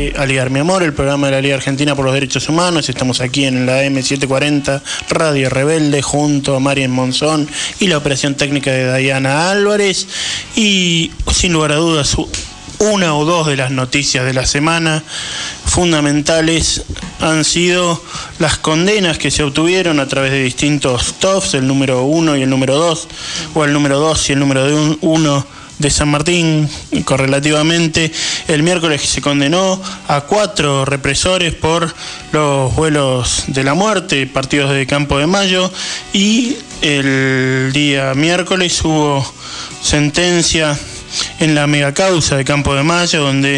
de Aliar Mi Amor, el programa de la Liga Argentina por los Derechos Humanos. Estamos aquí en la M740 Radio Rebelde junto a Marian Monzón y la operación técnica de Dayana Álvarez. Y sin lugar a dudas, una o dos de las noticias de la semana fundamentales han sido las condenas que se obtuvieron a través de distintos TOFs, el número 1 y el número 2, o el número 2 y el número 1 de San Martín, correlativamente. El miércoles se condenó a 4 represores por los vuelos de la muerte, partidos de Campo de Mayo, y el día miércoles hubo sentencia en la megacausa de Campo de Mayo, donde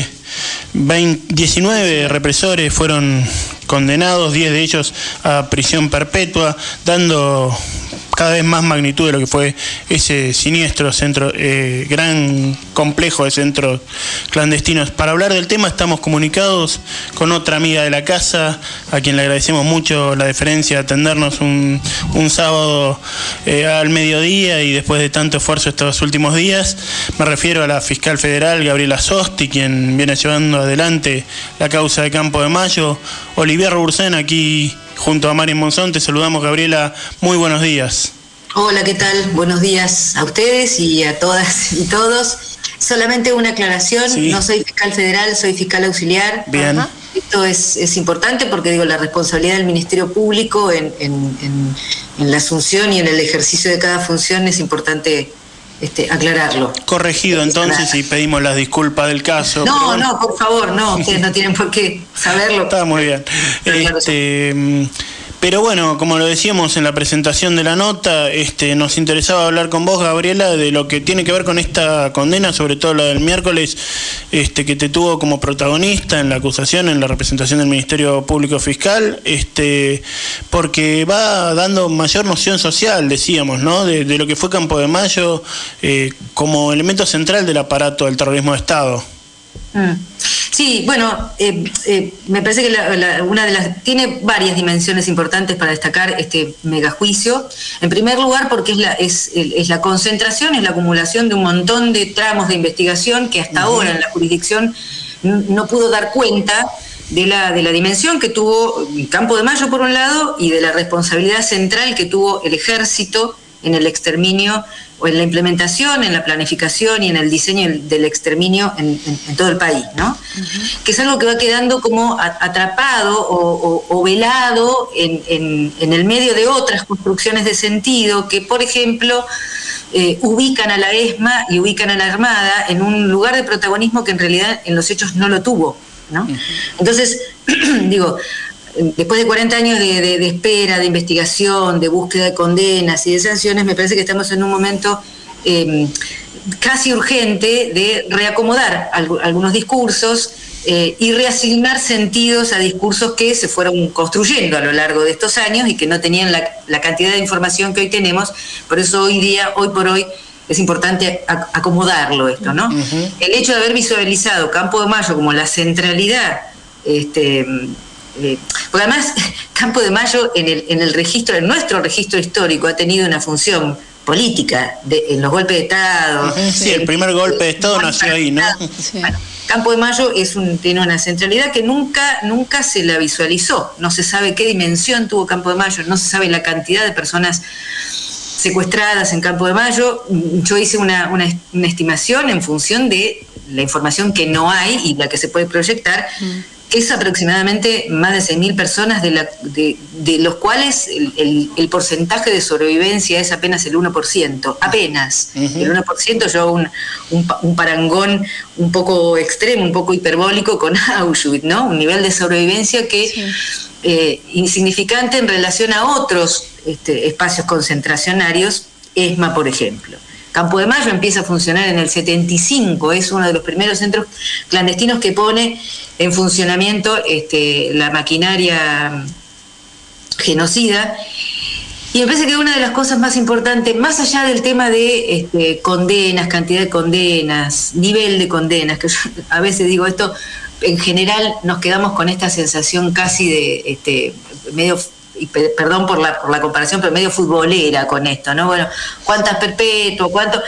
19 represores fueron condenados, 10 de ellos a prisión perpetua, dando cada vez más magnitud de lo que fue ese siniestro centro, gran complejo de centros clandestinos. Para hablar del tema estamos comunicados con otra amiga de la casa, a quien le agradecemos mucho la deferencia de atendernos un sábado al mediodía y después de tanto esfuerzo estos últimos días. Me refiero a la fiscal federal Gabriela Sosti, quien viene llevando adelante la causa de Campo de Mayo. Olivier Robursen, aquí junto a Marian Monzón. Te saludamos, Gabriela. Muy buenos días. Hola, ¿qué tal? Buenos días a ustedes y a todas y todos. Solamente una aclaración, sí. No soy fiscal federal, soy fiscal auxiliar. Bien. Ajá. Esto es importante porque la responsabilidad del Ministerio Público en la asunción y en el ejercicio de cada función es importante aclararlo. Corregido entonces, y pedimos las disculpas del caso. No, por favor, no, ustedes no tienen por qué saberlo. Está muy bien. Pero bueno, como lo decíamos en la presentación de la nota, nos interesaba hablar con vos, Gabriela, de lo que tiene que ver con esta condena, sobre todo la del miércoles, que te tuvo como protagonista en la acusación, en la representación del Ministerio Público Fiscal, porque va dando mayor noción social, decíamos, ¿no?, de lo que fue Campo de Mayo como elemento central del aparato del terrorismo de Estado. Sí, bueno, me parece que una de las tiene varias dimensiones importantes para destacar este megajuicio. En primer lugar, porque es la concentración, es la acumulación de un montón de tramos de investigación que hasta ahora en la jurisdicción no pudo dar cuenta de la dimensión que tuvo Campo de Mayo por un lado y de la responsabilidad central que tuvo el ejército en el exterminio o en la implementación, en la planificación y en el diseño del exterminio en todo el país, ¿no? Que es algo que va quedando como atrapado o velado en el medio de otras construcciones de sentido que, por ejemplo, ubican a la ESMA y ubican a la Armada en un lugar de protagonismo que en realidad en los hechos no lo tuvo, ¿no? Entonces, después de 40 años de espera, de investigación, de búsqueda de condenas y de sanciones, me parece que estamos en un momento casi urgente de reacomodar algunos discursos y reasignar sentidos a discursos que se fueron construyendo a lo largo de estos años y que no tenían la cantidad de información que hoy tenemos. Por eso hoy por hoy, es importante acomodarlo esto, ¿no? El hecho de haber visualizado Campo de Mayo como la centralidad, porque además Campo de Mayo en nuestro registro histórico ha tenido una función política en los golpes de Estado. Sí, el primer golpe de Estado nació ahí, ¿no? Sí. Bueno, Campo de Mayo tiene una centralidad que nunca se la visualizó. No se sabe qué dimensión tuvo Campo de Mayo, no se sabe la cantidad de personas secuestradas en Campo de Mayo. Yo hice una estimación en función de la información que no hay y la que se puede proyectar, que es aproximadamente más de 6.000 personas, de los cuales el porcentaje de sobrevivencia es apenas el 1%, apenas. El 1%, yo hago un parangón un poco extremo, un poco hiperbólico con Auschwitz, ¿no? Un nivel de sobrevivencia que insignificante en relación a otros espacios concentracionarios, ESMA, por ejemplo. Campo de Mayo empieza a funcionar en el 75, es uno de los primeros centros clandestinos que pone en funcionamiento la maquinaria genocida. Y me parece que una de las cosas más importantes, más allá del tema de condenas, cantidad de condenas, nivel de condenas, que yo a veces digo esto, en general nos quedamos con esta sensación casi de medio, y perdón por la comparación, pero medio futbolera con esto, ¿no? Bueno, ¿cuántas perpetuas? ¿Cuánto?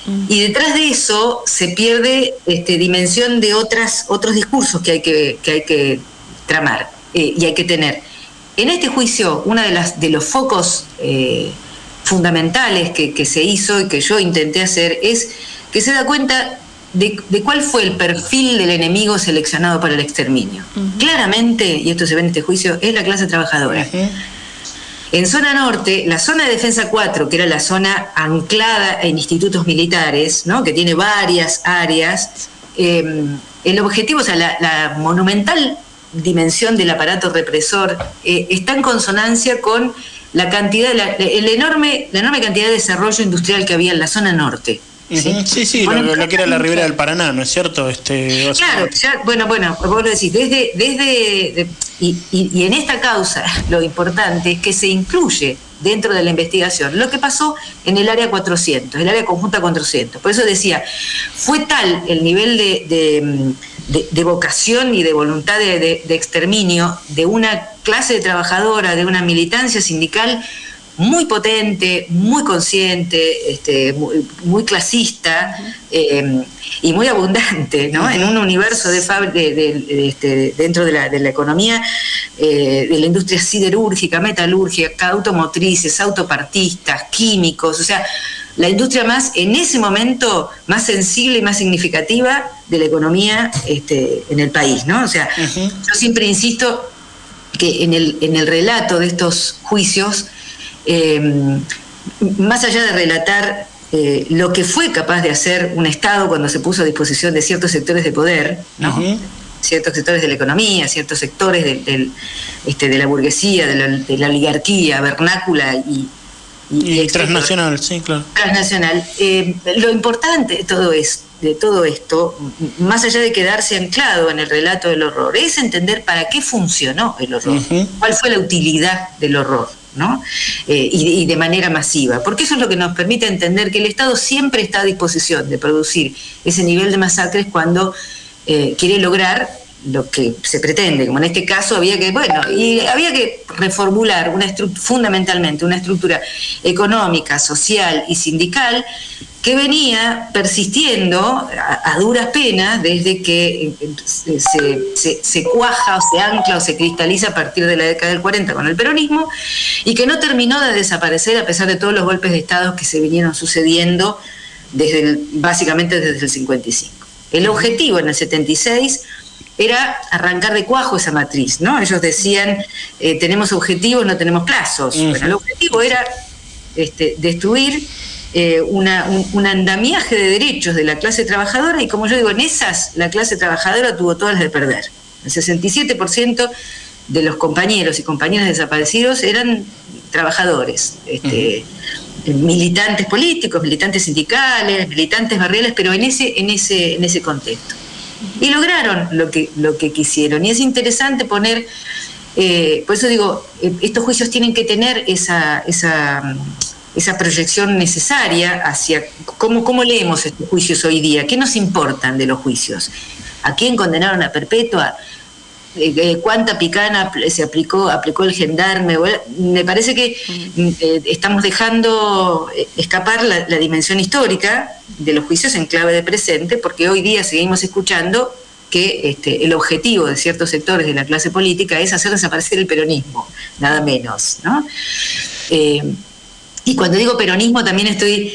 Y detrás de eso se pierde dimensión de otros discursos que hay que tramar y hay que tener. En este juicio, uno de los focos fundamentales que se hizo y que yo intenté hacer es que se da cuenta de cuál fue el perfil del enemigo seleccionado para el exterminio. Claramente, y esto se ve en este juicio, es la clase trabajadora. En zona norte, la zona de defensa 4, que era la zona anclada en institutos militares, ¿no?, que tiene varias áreas, el objetivo, o sea, la monumental dimensión del aparato represor está en consonancia con la cantidad, la enorme cantidad de desarrollo industrial que había en la zona norte. Sí, lo que era la ribera del Paraná, ¿no es cierto? Claro, bueno, vos lo decís, y en esta causa lo importante es que se incluye dentro de la investigación lo que pasó en el área 400, el área conjunta 400. Por eso decía, fue tal el nivel de vocación y de voluntad de exterminio de una clase trabajadora, de una militancia sindical muy potente, muy consciente, muy clasista y muy abundante, ¿no? En un universo dentro de la economía, de la industria siderúrgica, metalúrgica, automotrices, autopartistas, químicos, o sea, la industria en ese momento más sensible y más significativa de la economía en el país, ¿no? O sea, yo siempre insisto que en el relato de estos juicios, más allá de relatar lo que fue capaz de hacer un Estado cuando se puso a disposición de ciertos sectores de poder, ¿no? Ciertos sectores de la economía, ciertos sectores de la burguesía, de la oligarquía vernácula y transnacional, sí, claro. Transnacional. Lo importante de todo esto, más allá de quedarse anclado en el relato del horror, es entender para qué funcionó el horror, cuál fue la utilidad del horror, ¿no? Y de manera masiva, porque eso es lo que nos permite entender que el Estado siempre está a disposición de producir ese nivel de masacres cuando quiere lograr lo que se pretende, como en este caso había que reformular fundamentalmente una estructura económica, social y sindical que venía persistiendo a duras penas desde que se cuaja o se ancla o se cristaliza a partir de la década del 40 con el peronismo, y que no terminó de desaparecer a pesar de todos los golpes de Estado que se vinieron sucediendo básicamente desde el 55. El objetivo en el 76 era arrancar de cuajo esa matriz, ¿no? Ellos decían, tenemos objetivos, no tenemos plazos. Bueno, el objetivo era destruir un andamiaje de derechos de la clase trabajadora, y como yo digo, en esas la clase trabajadora tuvo todas las de perder. El 67% de los compañeros y compañeras desaparecidos eran trabajadores, militantes políticos, militantes sindicales, militantes barriales, pero en ese contexto. Y lograron lo que quisieron. Y es interesante poner, por eso digo, estos juicios tienen que tener esa proyección necesaria hacia cómo leemos estos juicios hoy día, qué nos importan de los juicios, a quién condenaron a perpetua, cuánta picana se aplicó el gendarme. Me parece que estamos dejando escapar la dimensión histórica de los juicios en clave de presente, porque hoy día seguimos escuchando que el objetivo de ciertos sectores de la clase política es hacer desaparecer el peronismo, nada menos, ¿no? Y cuando digo peronismo también estoy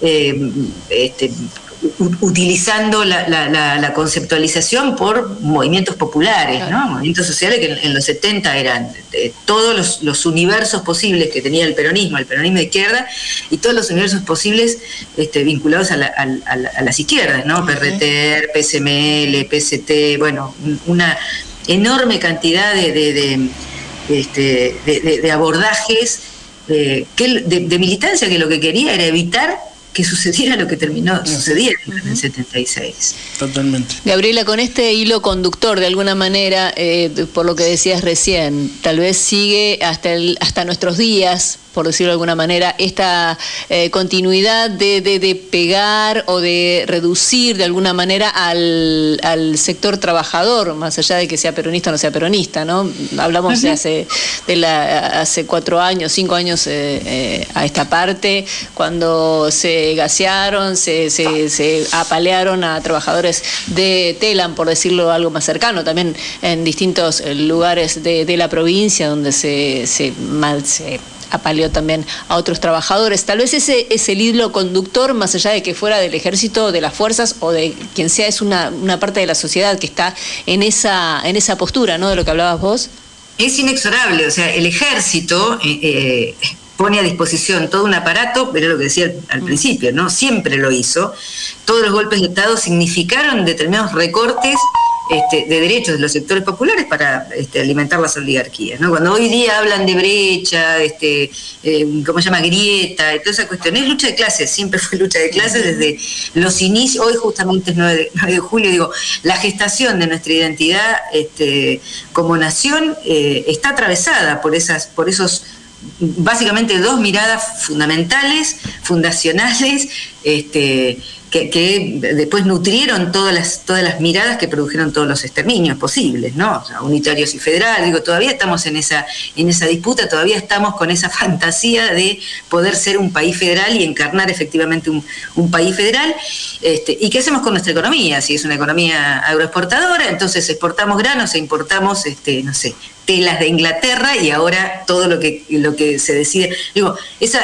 utilizando la conceptualización por movimientos populares, claro, ¿no? Movimientos sociales que en los 70 eran todos los universos posibles que tenía el peronismo de izquierda, y todos los universos posibles vinculados a las izquierdas, ¿no? PRT, PSML, PST, bueno, una enorme cantidad de abordajes de militancia que lo que quería era evitar que sucediera lo que terminó sucediendo en el 76. Totalmente. Gabriela, con este hilo conductor, de alguna manera, por lo que decías recién, tal vez sigue hasta nuestros días, por decirlo de alguna manera, esta continuidad de pegar o de reducir de alguna manera al sector trabajador, más allá de que sea peronista o no sea peronista, ¿no? Hablamos hace 4 años, 5 años a esta parte, cuando se se gasearon, se apalearon a trabajadores de Telam, por decirlo algo más cercano, también en distintos lugares de la provincia donde se apaleó también a otros trabajadores. Tal vez ese es el hilo conductor, más allá de que fuera del ejército, de las fuerzas o de quien sea, es una parte de la sociedad que está en esa postura, ¿no?, de lo que hablabas vos. Es inexorable, o sea, el ejército pone a disposición todo un aparato, pero lo que decía al principio, ¿no? Siempre lo hizo. Todos los golpes de Estado significaron determinados recortes de derechos de los sectores populares para alimentar las oligarquías, ¿no? Cuando hoy día hablan de brecha, ¿cómo se llama?, grieta, y toda esa cuestión, es lucha de clases, siempre fue lucha de clases desde los inicios. Hoy justamente es 9 de julio, digo, la gestación de nuestra identidad como nación está atravesada por esos básicamente dos miradas fundamentales, fundacionales, que después nutrieron todas las miradas que produjeron todos los exterminios posibles, ¿no? O sea, unitarios y federales. Digo, todavía estamos en esa disputa, todavía estamos con esa fantasía de poder ser un país federal y encarnar efectivamente un país federal. ¿Y qué hacemos con nuestra economía? Si es una economía agroexportadora, entonces exportamos granos e importamos, no sé, telas de Inglaterra, y ahora todo lo que se decide. Digo,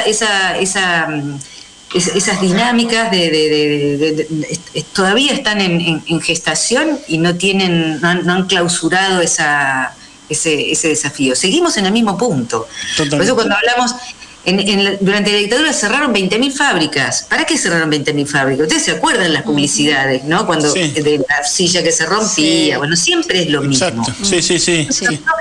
esas dinámicas todavía están en gestación y no han clausurado ese desafío. Seguimos en el mismo punto. Totalmente. Por eso cuando hablamos, durante la dictadura cerraron 20.000 fábricas. ¿Para qué cerraron 20.000 fábricas? Ustedes se acuerdan las publicidades, ¿no? Cuando de la silla que se rompía, bueno, siempre es lo mismo. Exacto. Sí.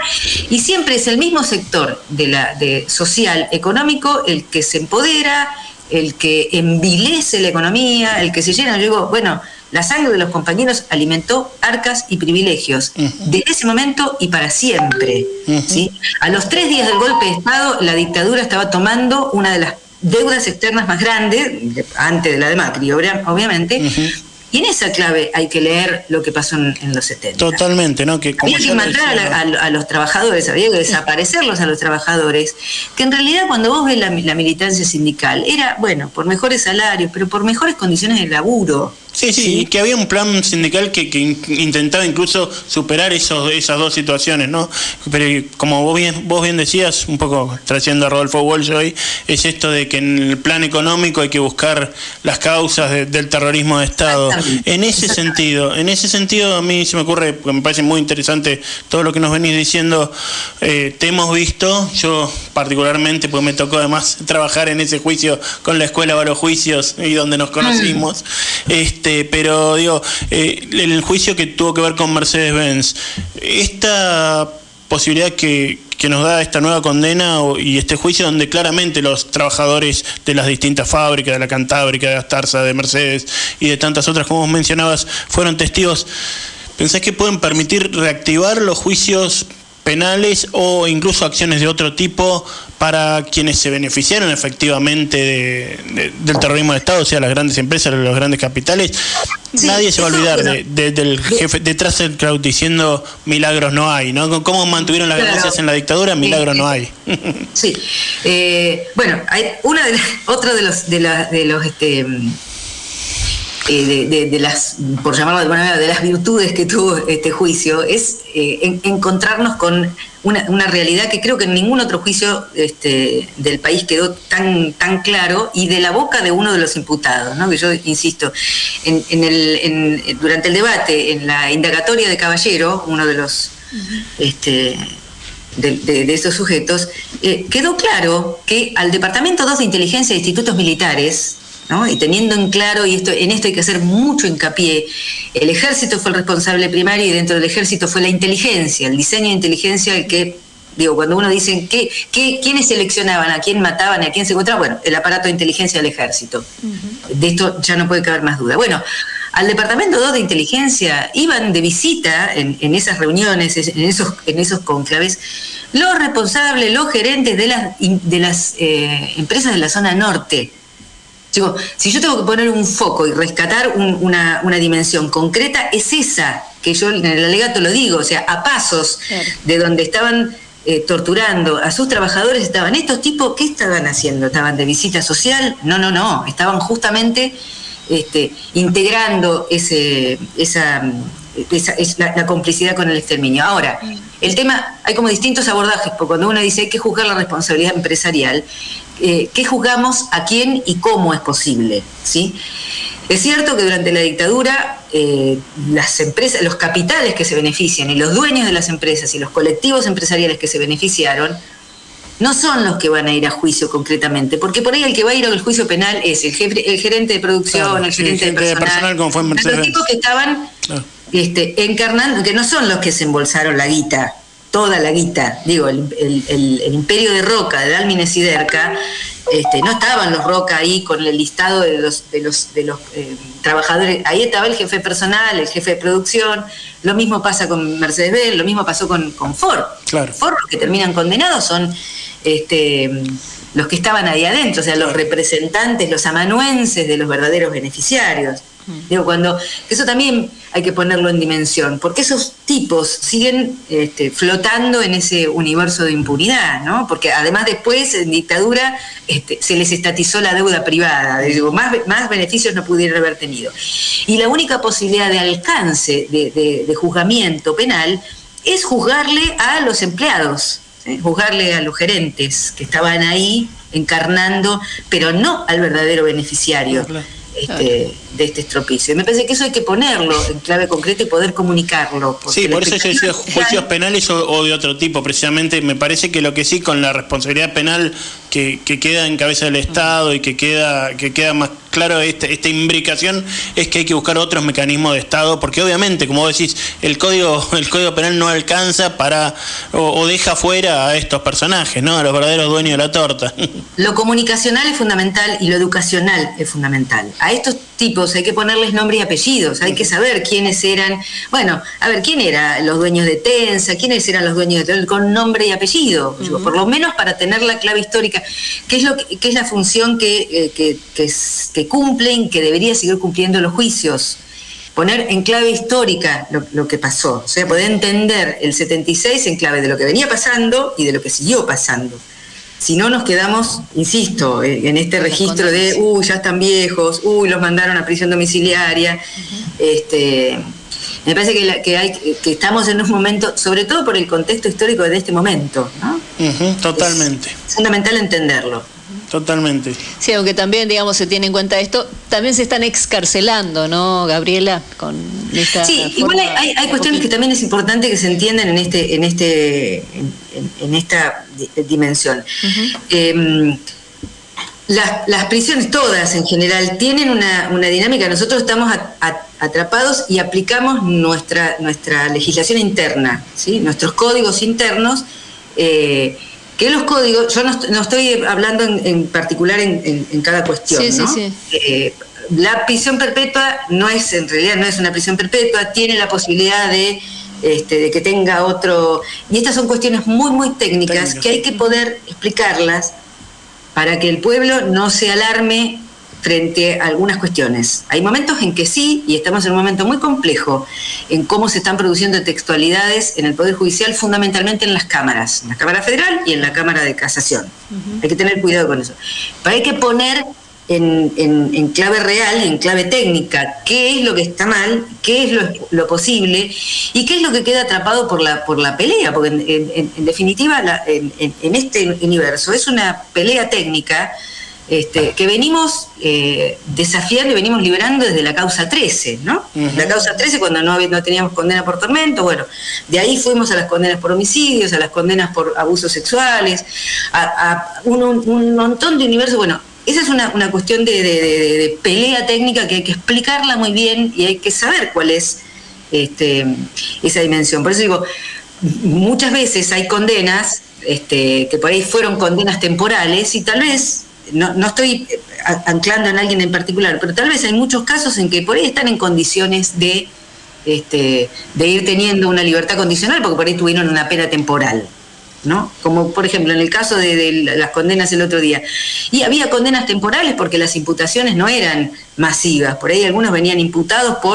Y siempre es el mismo sector de social, económico, el que se empodera, el que envilece la economía, el que se llena. Yo digo, bueno, la sangre de los compañeros alimentó arcas y privilegios desde ese momento y para siempre. ¿Sí? A los 3 días del golpe de Estado, la dictadura estaba tomando una de las deudas externas más grandes, antes de la de Macri, obviamente. Y en esa clave hay que leer lo que pasó en los 70. Totalmente, ¿no? Que como había que matar a los trabajadores, había que desaparecerlos a los trabajadores, que en realidad cuando vos ves la militancia sindical, era, bueno, por mejores salarios, pero por mejores condiciones de laburo. Sí, que había un plan sindical que intentaba incluso superar esas dos situaciones, ¿no? Pero como vos bien decías, un poco trayendo a Rodolfo Walsh hoy, es esto de que en el plan económico hay que buscar las causas del terrorismo de Estado. En ese sentido a mí se me ocurre, porque me parece muy interesante todo lo que nos venís diciendo. Te hemos visto, yo particularmente, pues me tocó además trabajar en ese juicio con la Escuela de los Juicios y donde nos conocimos. Pero digo, el juicio que tuvo que ver con Mercedes-Benz, esta posibilidad que nos da esta nueva condena y este juicio donde claramente los trabajadores de las distintas fábricas, de la Cantábrica, de Astarza, de Mercedes y de tantas otras, como vos mencionabas, fueron testigos, ¿pensás que pueden permitir reactivar los juicios penales o incluso acciones de otro tipo para quienes se beneficiaron efectivamente del terrorismo de Estado, o sea, las grandes empresas, los grandes capitales? Nadie se va a olvidar del jefe detrás del crowd diciendo milagros no hay, ¿no? ¿Cómo mantuvieron las ganancias en la dictadura? Milagros no hay. Sí. Bueno, hay otro de las, por llamarlo de alguna manera, de las virtudes que tuvo este juicio, es encontrarnos con una realidad que creo que en ningún otro juicio del país quedó tan claro, y de la boca de uno de los imputados, ¿no? Que yo insisto, durante el debate, en la indagatoria de Caballero, uno de los de esos sujetos, quedó claro que al Departamento 2 de Inteligencia de Institutos Militares, ¿no? Y teniendo en claro, y en esto hay que hacer mucho hincapié, el ejército fue el responsable primario, y dentro del ejército fue la inteligencia, el diseño de inteligencia, el que, digo, cuando uno dice quiénes seleccionaban, a quién mataban, a quién secuestraban, bueno, el aparato de inteligencia del ejército. De esto ya no puede caber más duda. Bueno, al Departamento 2 de Inteligencia iban de visita en esas reuniones, en esos cónclaves, los responsables, los gerentes de las empresas de la zona norte. Digo, si yo tengo que poner un foco y rescatar una dimensión concreta, es esa, que yo en el alegato lo digo, o sea, a pasos de donde estaban torturando a sus trabajadores, estaban estos tipos, ¿qué estaban haciendo? ¿Estaban de visita social? No, estaban justamente integrando la complicidad con el exterminio. Ahora, el tema, hay como distintos abordajes, porque cuando uno dice hay que juzgar la responsabilidad empresarial, ¿qué juzgamos, a quién y cómo es posible? ¿Sí? Es cierto que durante la dictadura las empresas, los capitales que se benefician y los dueños de las empresas y los colectivos empresariales que se beneficiaron no son los que van a ir a juicio concretamente, porque por ahí el que va a ir al juicio penal es el gerente de producción, claro, el gerente de personal, como fue en Mercedes. Los tipos que estaban encarnando, que no son los que se embolsaron la guita, toda la guita, digo, el imperio de Roca, de Dálmines y Derca, no estaban los Roca ahí con el listado de los trabajadores, ahí estaba el jefe personal, el jefe de producción, lo mismo pasa con Mercedes-Benz, lo mismo pasó con Ford. Claro. Ford, los que terminan condenados son los que estaban ahí adentro, o sea, los representantes, los amanuenses de los verdaderos beneficiarios. Digo, eso también hay que ponerlo en dimensión, porque esos tipos siguen flotando en ese universo de impunidad, ¿no? Porque además después, en dictadura, se les estatizó la deuda privada, digo, más beneficios no pudieron haber tenido. Y la única posibilidad de alcance de juzgamiento penal es juzgarle a los empleados, juzgarle a los gerentes que estaban ahí encarnando, pero no al verdadero beneficiario. Claro. De este estropicio. Me parece que eso hay que ponerlo en clave concreta y poder comunicarlo. Sí, por eso yo decía juicios penales o de otro tipo, precisamente. Me parece que lo que sí, con la responsabilidad penal que queda en cabeza del Estado y que queda más claro esta imbricación, es que hay que buscar otros mecanismos de Estado, porque obviamente, como vos decís, el código penal no alcanza para o deja fuera a estos personajes, ¿no? A los verdaderos dueños de la torta. Lo comunicacional es fundamental y lo educacional es fundamental. A estos tipos hay que ponerles nombre y apellidos, hay que saber quiénes eran, bueno, a ver, quién eran los dueños de Tensa, quiénes eran los dueños de con nombre y apellido, digo, por lo menos para tener la clave histórica, qué es la función que cumplen, que debería seguir cumpliendo los juicios. Poner en clave histórica lo que pasó, o sea, poder entender el 76 en clave de lo que venía pasando y de lo que siguió pasando. Si no, nos quedamos, insisto, en este registro de, ya están viejos, los mandaron a prisión domiciliaria. Me parece que estamos en un momento, sobre todo por el contexto histórico de este momento, ¿no? Totalmente. Es fundamental entenderlo. Totalmente. Sí, aunque también, digamos, se tiene en cuenta esto, también se están excarcelando, ¿no, Gabriela? Con esta igual hay cuestiones que también es importante que se entiendan en esta dimensión. Las prisiones todas en general tienen una dinámica. Nosotros estamos atrapados y aplicamos nuestra legislación interna, ¿sí? Nuestros códigos internos, que los códigos, yo no estoy hablando en particular en cada cuestión, ¿no? Sí. La prisión perpetua en realidad no es una prisión perpetua, tiene la posibilidad de que tenga otro, y estas son cuestiones muy, muy técnicas que hay que poder explicarlas para que el pueblo no se alarme frente a algunas cuestiones. Hay momentos en que sí, y estamos en un momento muy complejo en cómo se están produciendo textualidades en el Poder Judicial, fundamentalmente en la Cámara Federal y en la Cámara de Casación. Hay que tener cuidado con eso. Pero hay que poner en clave real, en clave técnica, qué es lo que está mal, qué es lo posible y qué es lo que queda atrapado por la pelea, porque en definitiva en este universo es una pelea técnica que venimos desafiando y venimos liberando desde la causa 13, ¿no? La causa 13, cuando no teníamos condena por tormento, bueno, de ahí fuimos a las condenas por homicidios, a las condenas por abusos sexuales, a un montón de universos. Bueno, esa es una cuestión de pelea técnica que hay que explicarla muy bien y hay que saber cuál es esa dimensión. Por eso digo, muchas veces hay condenas que por ahí fueron condenas temporales y tal vez, no estoy anclando en alguien en particular, pero tal vez hay muchos casos en que por ahí están en condiciones de ir teniendo una libertad condicional porque por ahí tuvieron una pena temporal, ¿no? Como por ejemplo en el caso de las condenas el otro día. Y había condenas temporales porque las imputaciones no eran masivas, por ahí algunos venían imputados por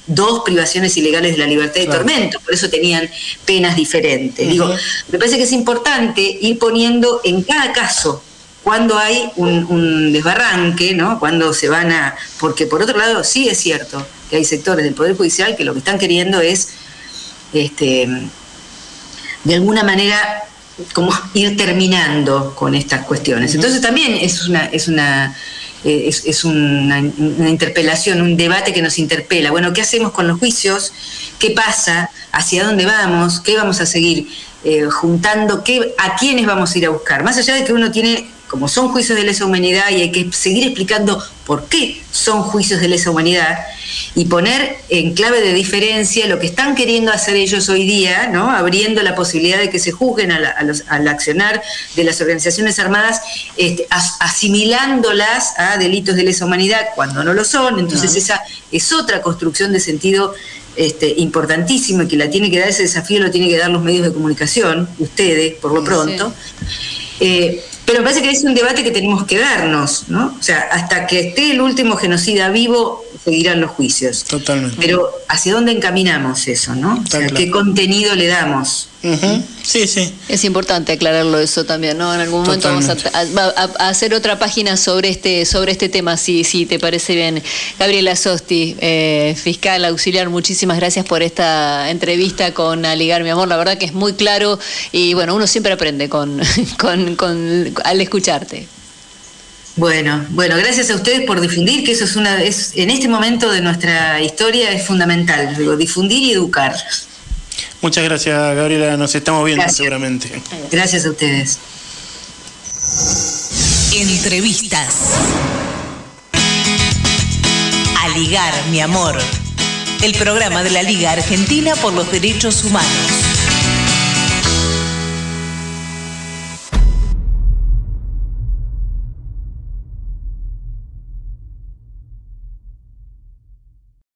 2 privaciones ilegales de la libertad y tormento, por eso tenían penas diferentes. Digo, me parece que es importante ir poniendo en cada caso cuando hay un desbarranque, ¿no? Cuando se van a... Porque por otro lado sí es cierto que hay sectores del Poder Judicial que lo que están queriendo es, de alguna manera, como ir terminando con estas cuestiones. Entonces también es una interpelación, un debate que nos interpela. Bueno, ¿qué hacemos con los juicios? ¿Qué pasa? ¿Hacia dónde vamos? ¿Qué vamos a seguir juntando? ¿A quiénes vamos a ir a buscar? Más allá de que uno tiene, como son juicios de lesa humanidad, y hay que seguir explicando por qué son juicios de lesa humanidad, y poner en clave de diferencia lo que están queriendo hacer ellos hoy día, ¿no? Abriendo la posibilidad de que se juzguen al accionar de las organizaciones armadas, asimilándolas a delitos de lesa humanidad cuando no lo son. Entonces esa es otra construcción de sentido importantísimo, y que la tiene que dar, ese desafío lo tiene que dar los medios de comunicación, ustedes, por lo pronto. Pero me parece que es un debate que tenemos que darnos, ¿no? O sea, hasta que esté el último genocida vivo, seguirán los juicios. Totalmente. Pero ¿hacia dónde encaminamos eso, no? O sea, ¿qué contenido le damos? Sí, sí. Es importante aclararlo eso también, ¿no? En algún momento vamos a hacer otra página sobre este tema, si te parece bien. Gabriela Sosti, fiscal auxiliar, muchísimas gracias por esta entrevista con A Ligar Mi Amor. La verdad que es muy claro y bueno, uno siempre aprende al escucharte. Bueno, gracias a ustedes por difundir, que eso es en este momento de nuestra historia es fundamental, digo, difundir y educar. Muchas gracias, Gabriela, nos estamos viendo seguramente. Gracias a ustedes. Entrevistas. A Ligar Mi Amor, el programa de la Liga Argentina por los Derechos Humanos.